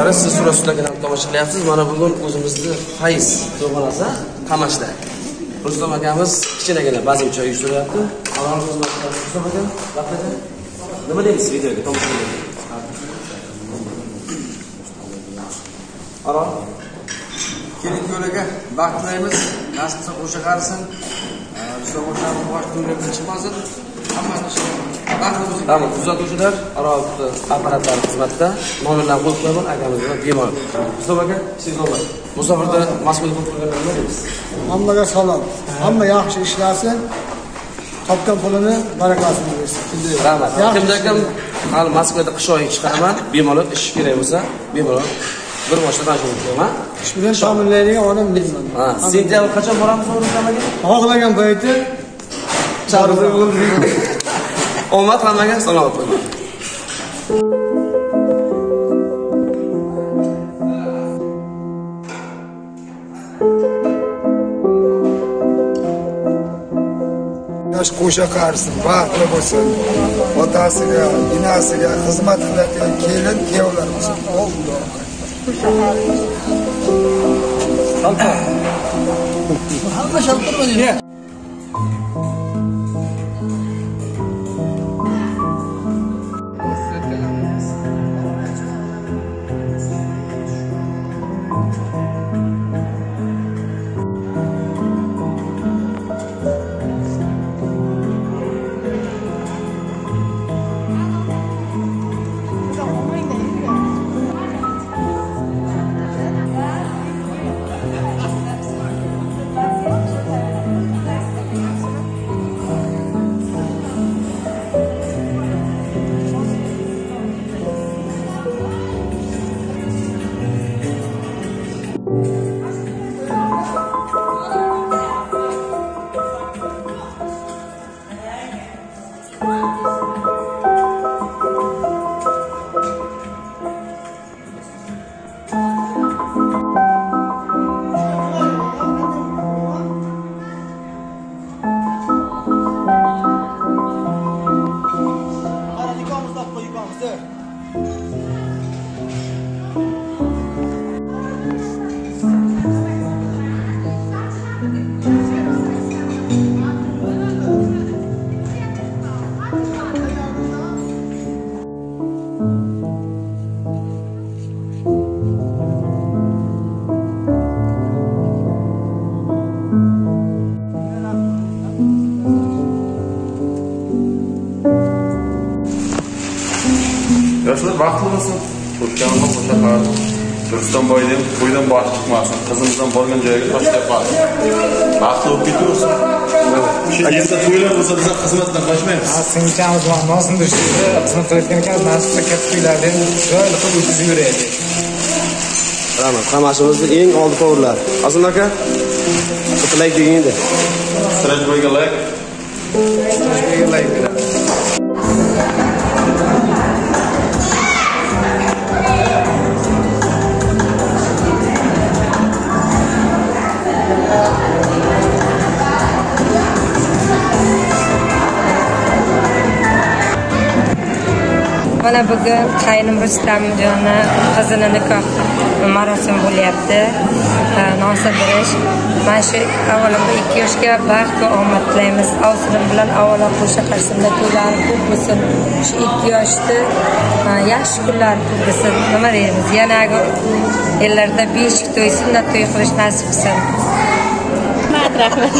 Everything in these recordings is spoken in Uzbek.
qarindoshlar, siz Surasulaga tomosha qilyapsiz. Mana bugun o'zimizni fayz to'g'onasi Qamashda. Rustam akamiz kichkinagina bazm choy uyushtiryapti. Halol xizmatlar Rustam aka, vaqtida nima deysiz videoga tomosha qiling. Halol. Keling yo'liga baxt tilaymiz. Nasib qilsa o'sha qarisin. Rustam akamiz bosh ko'rgan chiqmasin. Hammasi Tamam, kuzatuvchilar aroqda apparatlar xizmatida nomerlarni qo'yib qo'yaman, akamiz bilan bemalol. Rustam aka, siz nima? Bu safarda Moskvada bo'lib turganlar nima deysiz? Hammaga salom. Hamma yaxshi ishlasin. Topgan pulini barakasini bersin. Rahmat. Kimda ham hali Moskvada qish oyi chiqaraman, bemalol ish kerak bo'lsa, bemalol bir boshqa tanishib o'taman. Ish bilan ta'minlaydigan odam bilmayman. Ha, sentabr qachon boramiz Rustam aka? Xohlagan payti chaqirsa bo'ladi. Omad hammaga salomat bo'ling. Yosh qo'sha qarisin, baxtli bo'lsin. Otasiga, onasiga xizmat qiladigan kelin, kuyovlar bo'lsin. Alloh. Hamma shaltirmaydi. Yoshlar baxtli bo'lsin. O'tganlar o'sha qiladi. Rustam boydan qo'ydan bosh chiqmasin. Qizimizdan borgan joyga tashlab qo'yadi. Baxtli bo'lib ketaversin. Shu yerda to'ylar bo'lsa biz xizmatdan qochmaymiz. Sinchamiz ma'nosini tushirdi. Xizmat qilayotgan ekan, nasibda katta to'ylardan chiroyli qilib o'tkazib yuraylik. Rahmat. Qamashimizning eng oldi to'g'rilar. Azim aka, like deganda. Sirajboyga like. Sirajboyga like beradi. Mana bugun qayinim Rustamjonni qizini nikoh marosimi bo'lyapti. Nosib berish. Mana shu avvalambor 2 yoshga baxt va omad tilaymiz. Avsilim bilan avvalo qo'sha qarshimda to'ylar ko'p bo'lsin. Shu 2 yoshda yaxshi kunlar ko'p bo'lsin. Nima deymiz? Yana yillarda beshik to'y, sunnat to'y qilish nasib qilsin. Rahmat.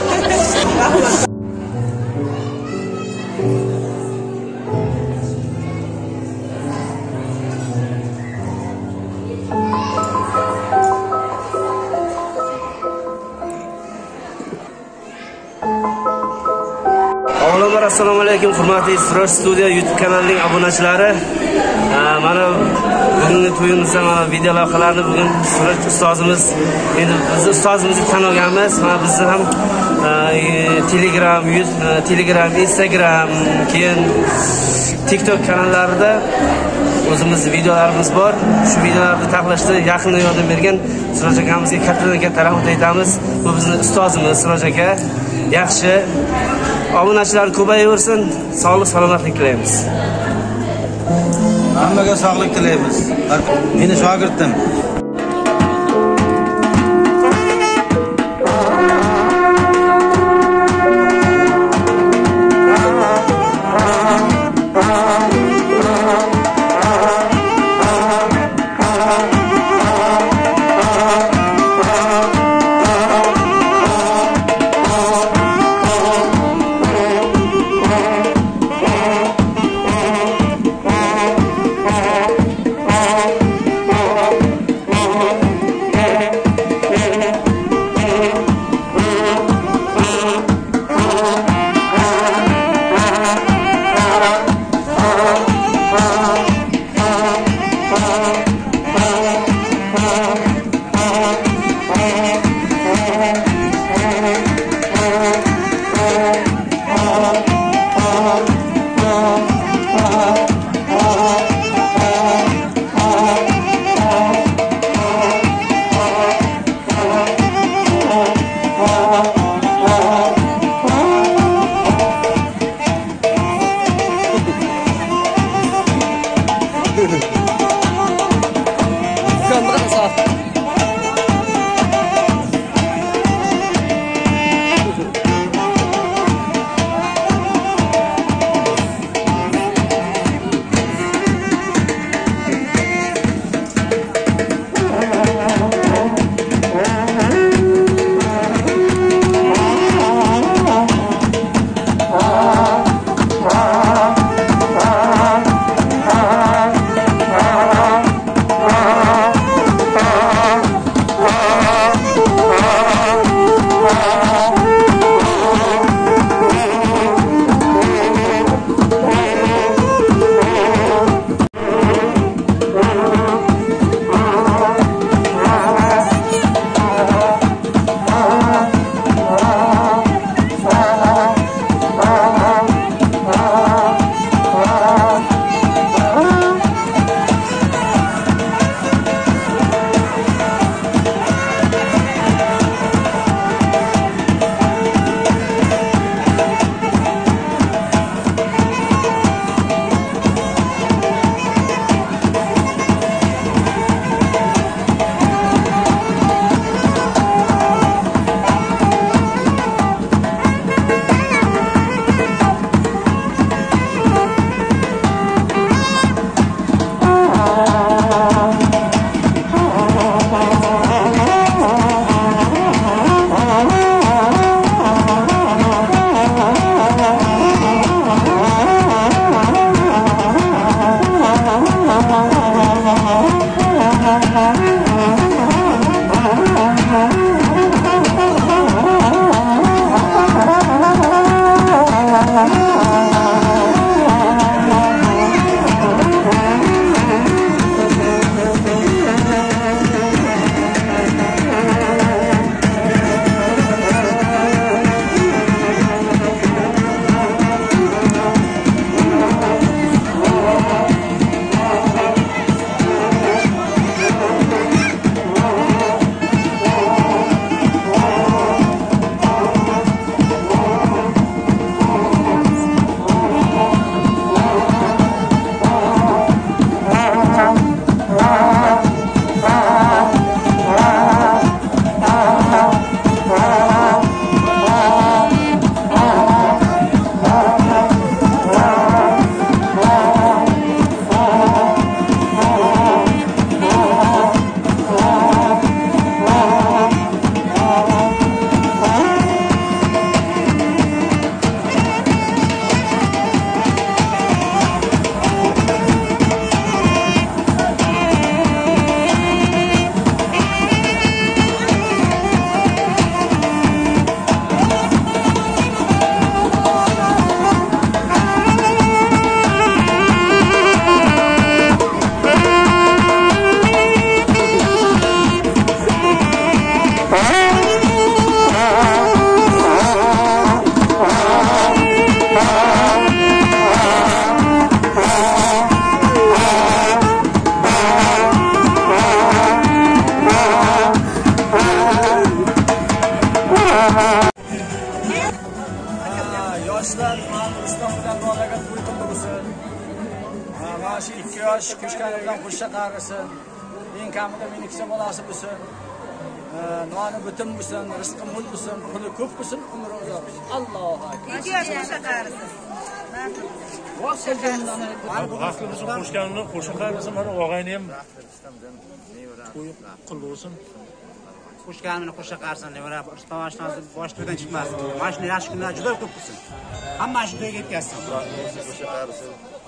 Assalomu alaykum, hurmatli Siroj Studio YouTube kanalining obunachilari. Mana bugungi to'yimizda mana video lavhalarni bugun Siroj ustozimiz, endi biz ustozimizni tan olganmiz. Mana bizni ham Telegram, Instagram, keyin TikTok kanallarida o'zimizning videolarimiz bor. Shu videolarni tahlilashda yaqindan yordam bergan Siroj akamizga kattadan rahmat aytamiz. Bu bizning ustozimiz Siroj aka. Yaxshi obunachilar ko'payaversin, sog'lik salomatlik tilaymiz. Hammaga sog'lik tilaymiz. Meni shogirdim. mana shu 2 yosh ko'chkanlardan qo'shcha qarisin. Eng kamida meniki bolasi bo'lsin. Noni butun bo'lsin, rizqi mo'l bo'lsin, puli ko'p bo'lsin, umri uzoq bo'lsin. Allohu akbar. 2 yosh qo'shcha qarisin. Qo'shganini qo'sha qarisin, mana og'ayni ham qo'yib qilsin. Qo'shganini qo'sha qarisin, nevara to'shnozi bosh to'ydan chiqmasin. Mana shunday yaxshi kunlar juda ko'p bo'lsin. Hamma shu to'yga yetkazsin. Qo'sha qarisin.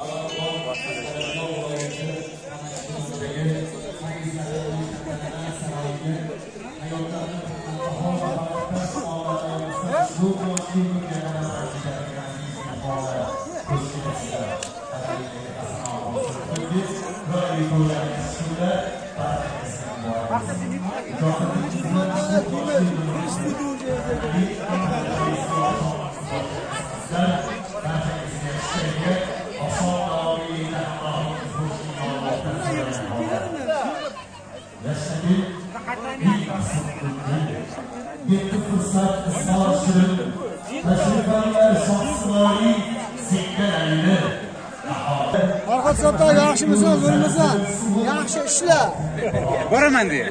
Yetti fırsat ısrar sürüp taşrifanlar şahsıları sikkelerinde Farhod Sotto yaxshimisan, zo'rmisan? Yaxshi ishla. Boraman diye.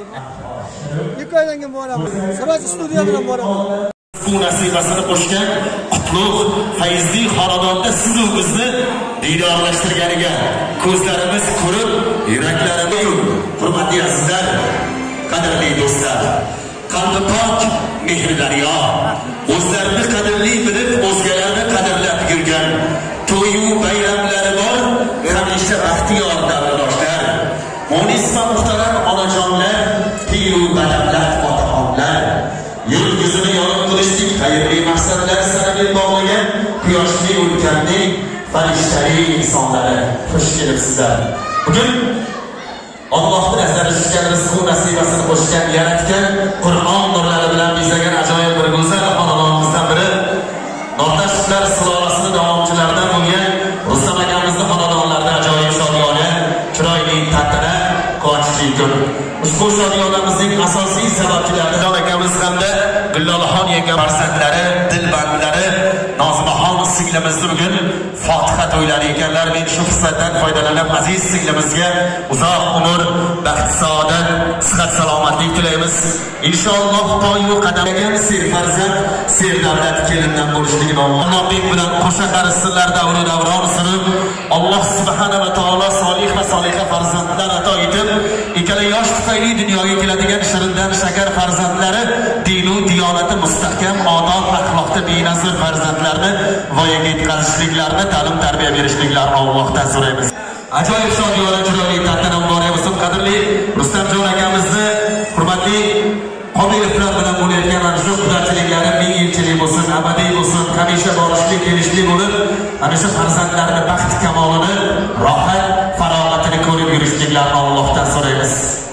2 oydan keyin boramiz. Siroj studiya bilan boraman. Bu nasibasini qo'shgan qutlug' fayzli xonadonda siz bizni diydorlashtirganiga ko'zlarimiz ko'rib, yuraklarimiz hurmatli azizlar, qadrli do'stlar, qalbi pok mehr daryo, o'zlarini qadrli bilib, o'zgalarni qadrlab yurgan to'yu bayramlari bor, hamisha baxtiyor davradoshlar, mo'nis va muhtaram onajonlar, piyu badavlat otaxonlar, yuzini yorug' qilishlik xayrli maqsadlar sari bog'lagan quyoshli ulkanning farishtali insonlari, xush kelibsizlar. Bugun Allohning nazari tushgan rizq nasibasini qo'shgan, yaratgan, Qur'on nurlari bilan bezagan ajoyib bir go'zal xonadonimizdan biri, Nordashlar sulolasining davomchilaridan bo'lgan Rustam akamizning xonadonlarida ajoyib shodiyona, chiroyli tantana, quvonchli kun. Ushbu shodiyonamizning asosiy sababchilaridan akamiz hamda Gullolaxon yengam farzandlari, dilbandlari, Nozimaxon singlimizni bugun Fotiha to'ylari ekanlar. Men shu fursatdan foydalanib aziz singlimizga uzoq umr, baxt, saodat, sihat, salomatlik tilaymiz. Inshaalloh to'yu qadamagan serfarzand, serdavlat kelindan bo'lishligini Allohning bilan qo'sha qarislar davri davron surib, Alloh subhanahu va taolo solih va soliha farzandlar ato etib, ikkala yosh tufayli dunyoga keladigan shirindan shakar farzandlari, dinu diyonati mustahkam, odob axloqda benazir farzandlarni voyaga yetkazishliklarini, ta'lim tarbiya berishliklarini Allohdan so'raymiz. Ajoyib shodiyona chiroyli tantana muborak bo'lsin. Qadrli Rustamjon akamizni hurmatli Qobilovlar bilan bo'layotgan mana shu qudachiliklar ming yilchilik bo'lsin, abadiy bo'lsin, hamisha borishlik kelishlik bo'lib, ana shu farzandlarni baxt kamolini, rohat, farog'atini ko'rib yurishliklarini Allohdan so'raymiz.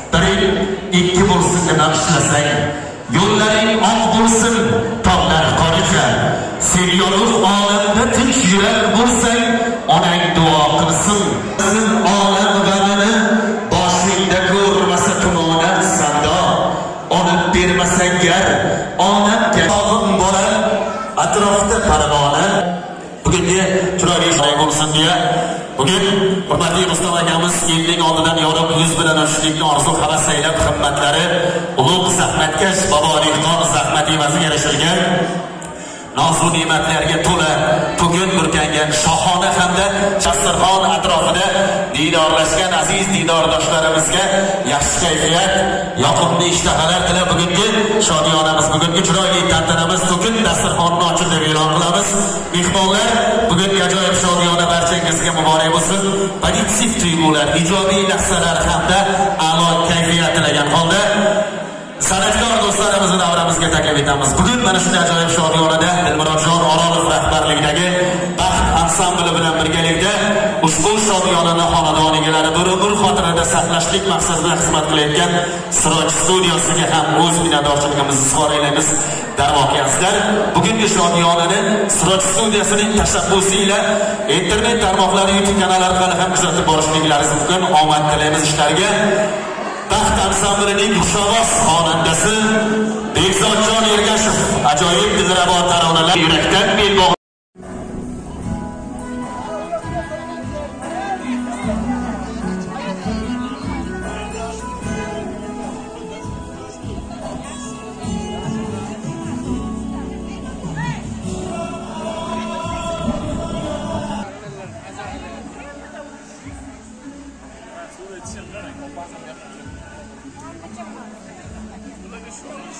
1-2 bo'lsin deb ishlasang, yo'llaring oq bo'lsin, tog'lar qoricha, sen yorug' olamda tinch yurar bo'lsang, onang duo qilsin. Sen olam g'amini boshingda ko'rmasa tumonat sando, olib bermasang gar, onamga tog'im bora, atrofda parvona. Bugungi chiroyli shoy bo'lsin deya, bugun hurmatli Rustam akamiz elning oldidan yorug' yuz bilan o'tishlikni orzu havas aylab, himmatlari ulug' zahmatkash bobo dehqon zahmat evaziga yarashilgan nozu ne'matlarga to'la bugun burkangan shohona hamda dasturxon atrofida diydorlashgan aziz diydordoshlarimizga yaxshi kayfiyat, yoqimli ishtahalar tilab bugungi shodiyonamiz, bugungi chiroyli tantanamiz to'kin dasturxonni ochib deb e'lon qilamiz. Mehmonlar, bugungi ajoyib shodiyona barchangizga muborak bo'lsin. Pozitiv tuyg'ular, ijobiy lahzalar hamda a'lo kayfiyat tilagan holda san'atkor do'stlarimizni davramizga taklif etamiz. Bugun mana shunday ajoyib shodiyonada Dilmurodjon Orolov rahbarligidagi Baxt ansambli bilan birgalikda ushbu shodiyonani xonadon egalari bir umr xotirada saqlashlik maqsadida xizmat qilayotgan Siroj studiyasiga ham o'z minnatdorchiligimizni izhor etamiz. Darvoqiyazlar, bugungi shodiyonani Siroj studiyasining tashabbusi ila internet tarmoqlari, YouTube kanallari orqali ham kuzatib borishliklaringiz mumkin. Omad tilaymiz ishlariga. Baxt ansamblining Ushavos xonandasi Bekzodjon Ergashev ajoyib dilrabo taronalar yurakdan belbog'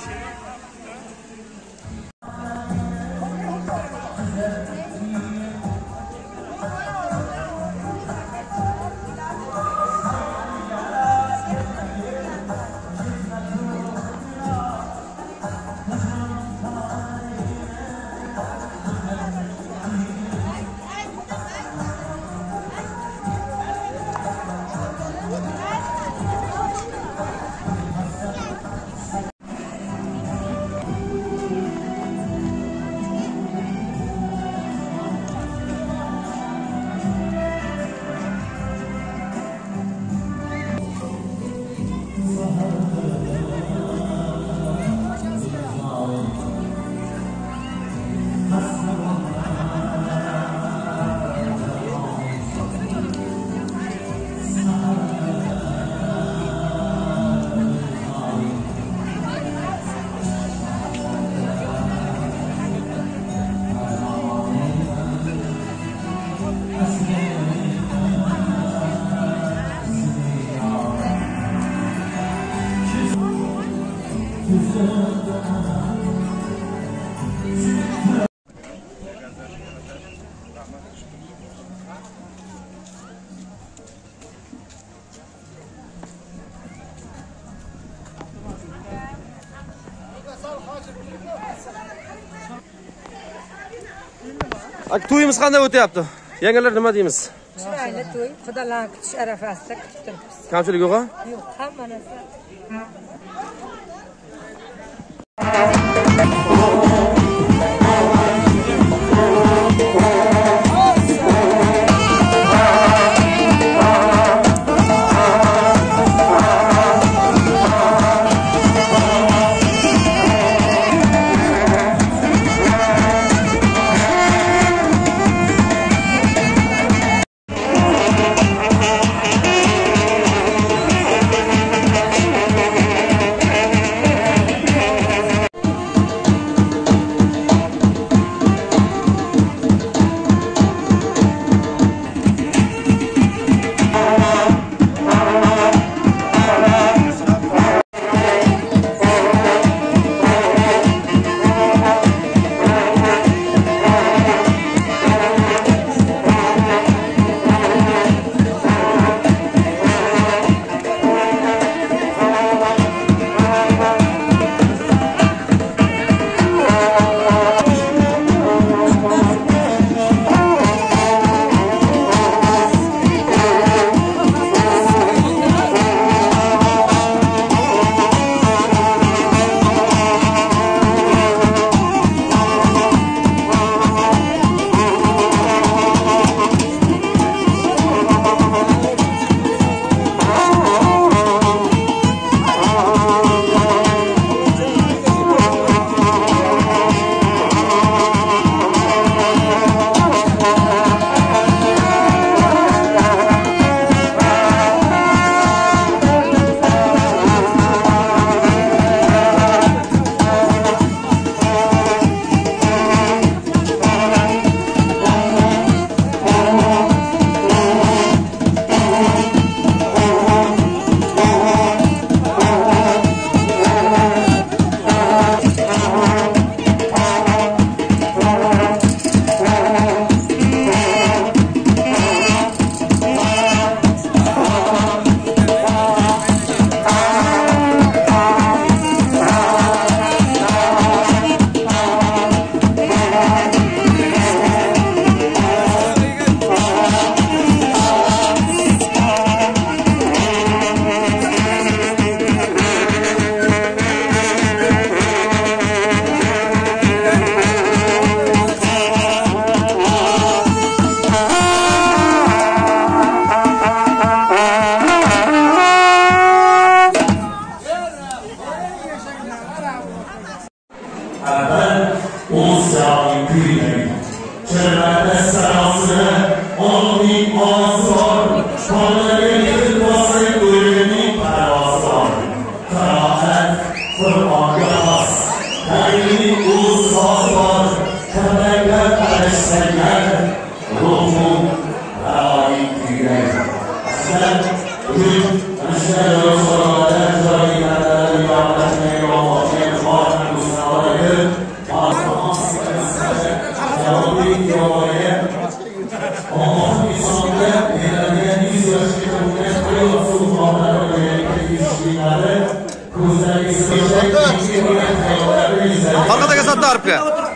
To'yimiz qanday o'tyapti? Yangilar nima deymiz? Chiroyli to'y, xudolar kutish arafasida kutib turibmiz. Kamchilik yo'q-a? Yo'q, hamma narsa. Orqadagi sotdi aribga.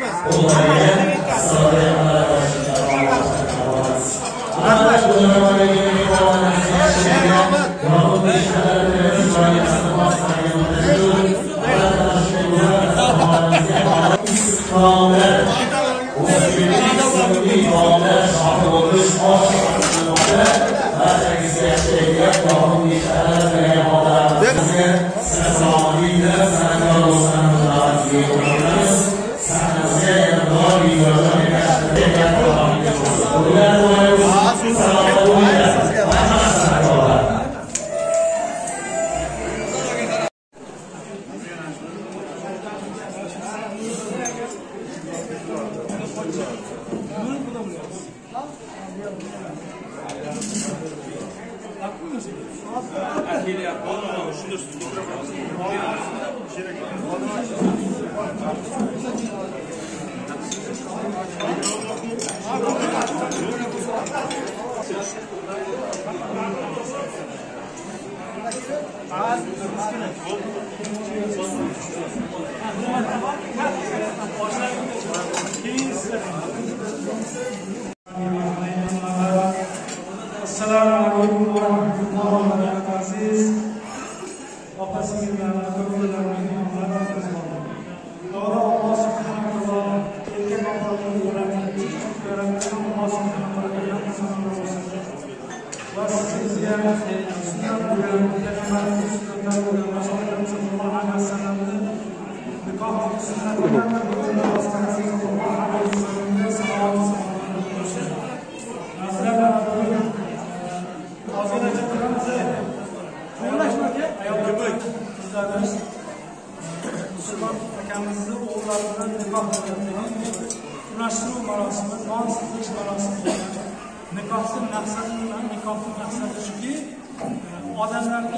Odamlarga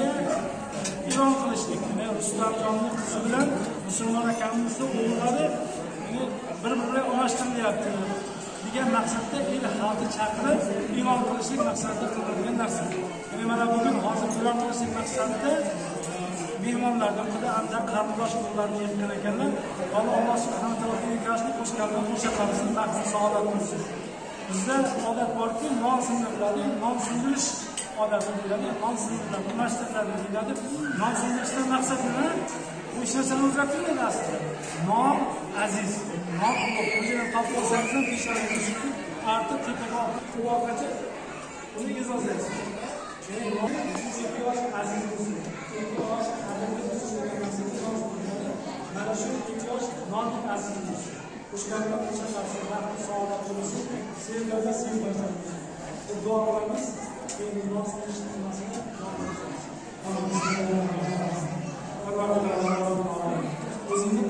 ilon qilishlik, Rustamjonning qizi bilan musulmon akamizning o'g'illari bir-biriga unashtiryapti degan maqsadda el xalqni chaqirib ilon qilishlik maqsadida qilingan narsa. Mana bugun hozir ilon qilishlik maqsadida mehmonlardan quda anda qarindosh urug'larni yetgan ekanlar. Alloh subhanahu va taologa ikasini qo'shganlar qo'shaqarisini baxtli saodat qilsin. Bizda odat borki, non sindiriladi, non sindirish odati bo'ladi, non sindiriladi, unashtiriladi deyiladi. Non sindirishdan maqsad nima? Bu hech narsani o'zgartirmaydi aslida. Non aziz, non ulug'. O'zini topib olsangiz ham peshonangiz shuki, ortiq tepaga quvvaqacha uni ezozlaysiz. Aziz bo'lsin. Mana shu non aziz bo'lsin. Qo'shganlar qo'shaqarsin, rahmat saodat bo'lsin. Sevgiga sevgilar. Duo qilamiz. Endi non sindirishmasini o'zingni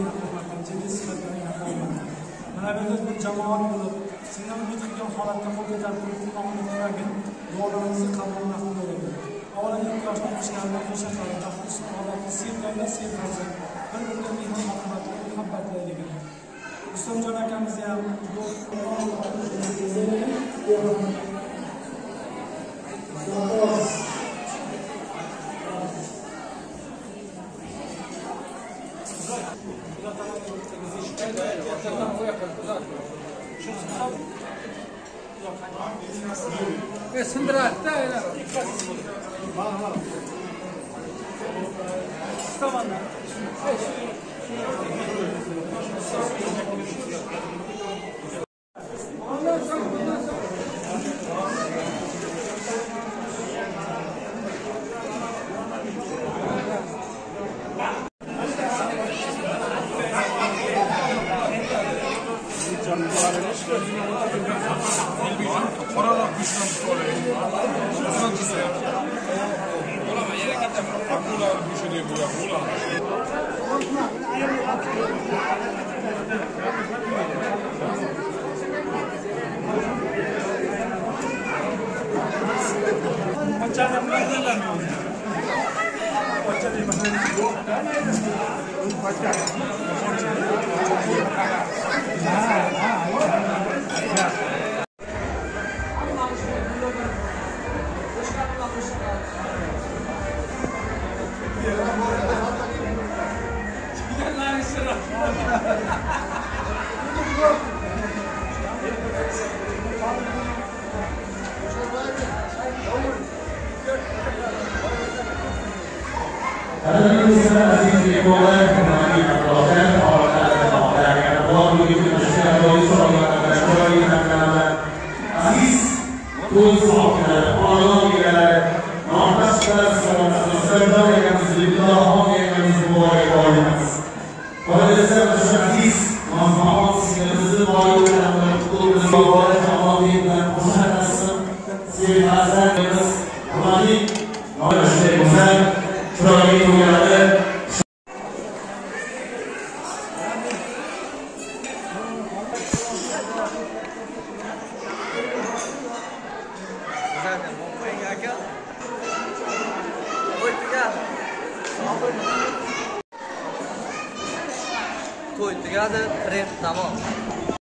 mana biz bir jamoat bo'lib, sendan umid qilgan holatda qo'l ko'tarib turgan duolarimizni qabul qiladi. Avvaliga yoshlar qo'shganlar qo'shaqarlar, saodatni sevgilar sevgilar. Bir-biriga muhabbatlaydigan. Rustamjon akamiz ham sindirakda To'y tugadi, prem tamom.